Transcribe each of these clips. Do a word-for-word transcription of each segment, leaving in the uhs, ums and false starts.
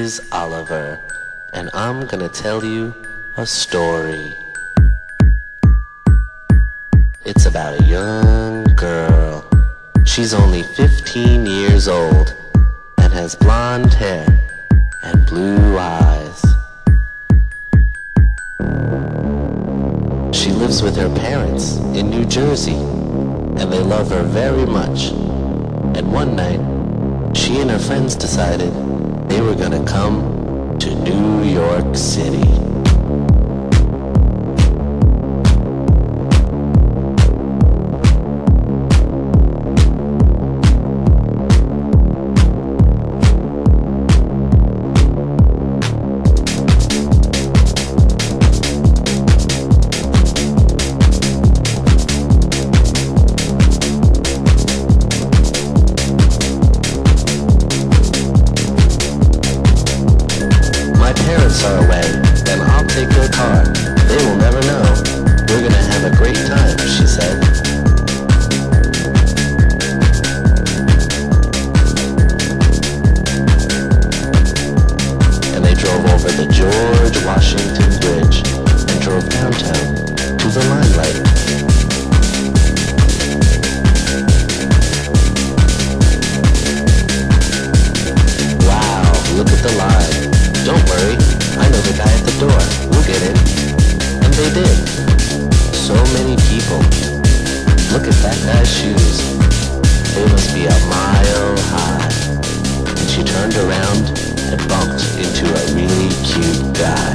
is Oliver, and I'm gonna tell you a story. It's about a young girl. She's only fifteen years old and has blonde hair and blue eyes. She lives with her parents in New Jersey, and they love her very much. And one night, she and her friends decided they were gonna come to New York City. Are away, then I'll take their car. They will never know. We're gonna have a great time, she said. And they drove over the George Washington Bridge and drove downtown to the Limelight. Wow, look at the line. Don't worry, I know the guy at the door. We'll get in. And they did. So many people. Look at that guy's shoes. They must be a mile high. And she turned around and bumped into a really cute guy.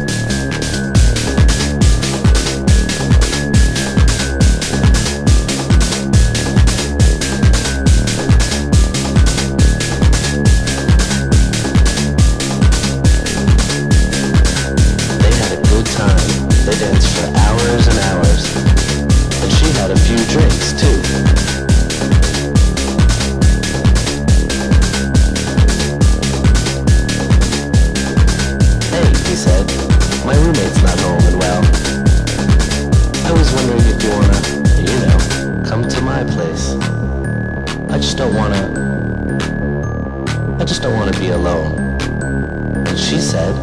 They danced for hours and hours, and she had a few drinks too. Hey, he said, my roommate's not home and well. I was wondering if you wanna, you know, come to my place. I just don't wanna, I just don't wanna be alone. And she said,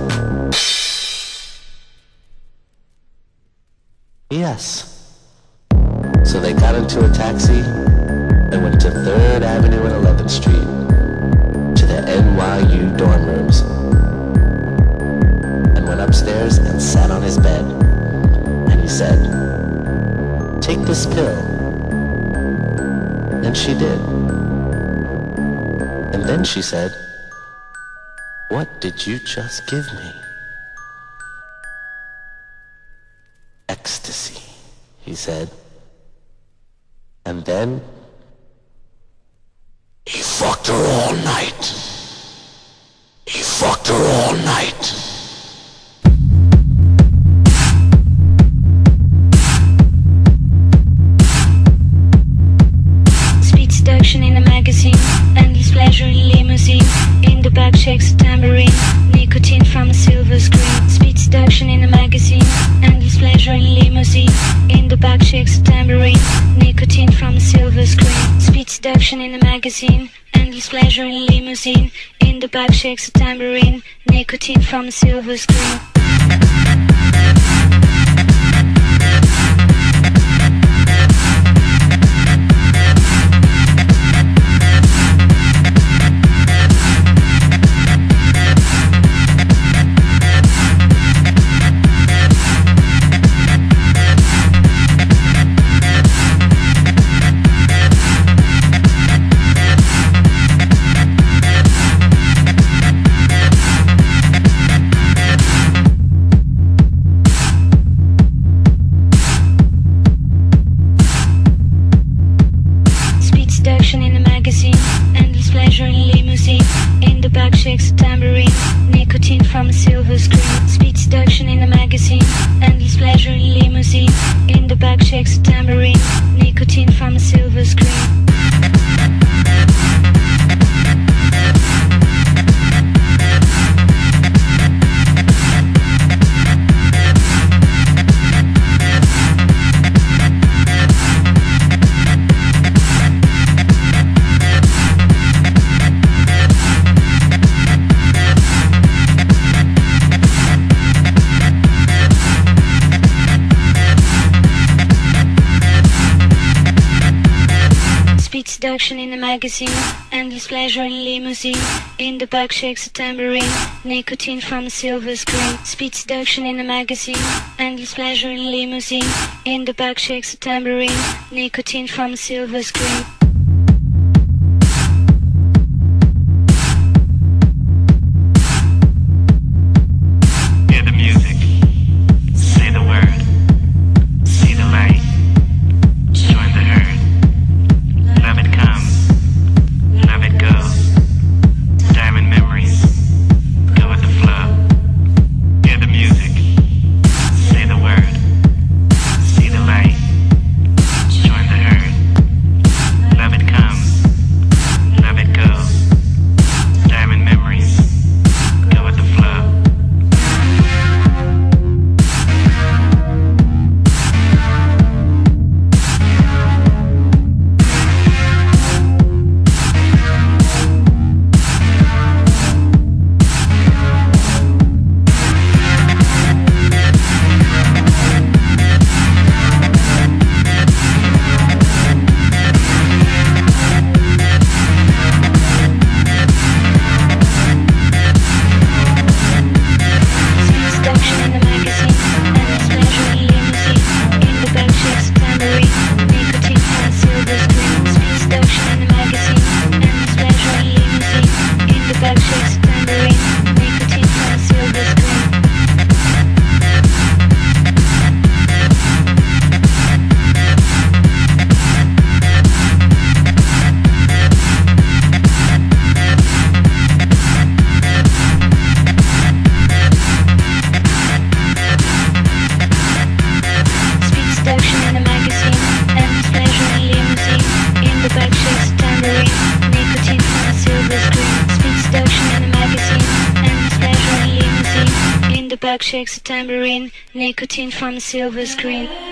yes. So they got into a taxi and went to third Avenue and eleventh Street to the N Y U dorm rooms and went upstairs and sat on his bed. And he said, take this pill. And she did. And then she said, what did you just give me? Ecstasy, he said. And then he fucked her all night. He fucked her all night. Speed seduction in a magazine, endless pleasure in limousine. In the back shakes a tambourine, nicotine from a silver screen. Speed seduction in a magazine, endless pleasure in limousine. In the back shakes a tambourine, nicotine from a silver screen. Speed seduction in a magazine, endless pleasure in limousine. In the back shakes a tambourine, nicotine from a silver screen. Seduction in a magazine, endless pleasure in limousine. In the back shakes a tambourine, nicotine from a silver screen. Speed seduction in a magazine, endless pleasure in limousine. In the back shakes a tambourine, nicotine from a silver screen. seduction in a magazine, endless pleasure in limousine. In the back shakes a tambourine, nicotine from a silver screen. Speed seduction in a magazine, endless pleasure in limousine. In the back shakes a tambourine, nicotine from a silver screen. Back shakes a tambourine, nicotine from a silver screen.